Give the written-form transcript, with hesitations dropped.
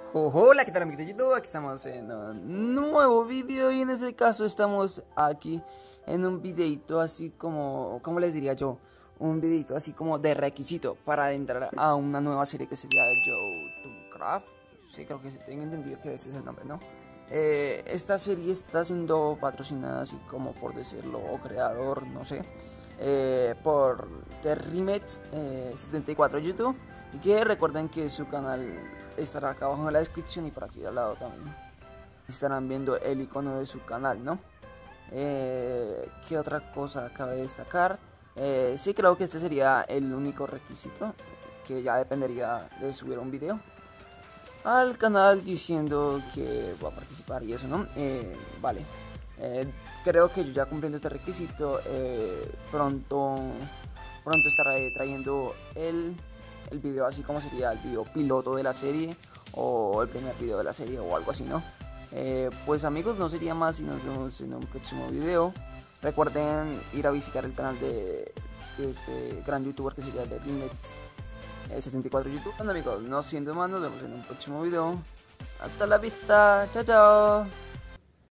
Hola, ¿qué tal amigos de YouTube? Aquí estamos en un nuevo vídeo y en ese caso estamos aquí en un videito así como, ¿cómo les diría yo? Un videito así como de requisito para entrar a una nueva serie que sería YouTubecraft. Sí, creo que tengo entendido que ese es el nombre, ¿no? Esta serie está siendo patrocinada así como por decirlo, o creador, no sé, por The Remix 74 YouTube. Y que recuerden que su canal estará acá abajo en la descripción y por aquí al lado también estarán viendo el icono de su canal, ¿no? ¿Qué otra cosa cabe destacar? Sí, creo que este sería el único requisito, que ya dependería de subir un video al canal diciendo que voy a participar y eso, ¿no? Vale. Creo que yo ya cumpliendo este requisito, pronto estaré trayendo el video así como sería el video piloto de la serie o el primer video de la serie o algo así, ¿no? Pues amigos, no sería más y nos vemos en un próximo video. Recuerden ir a visitar el canal de este gran youtuber que sería de Rimet 74 YouTube. Bueno amigos, no siendo más, nos vemos en un próximo video. Hasta la vista, chao chao.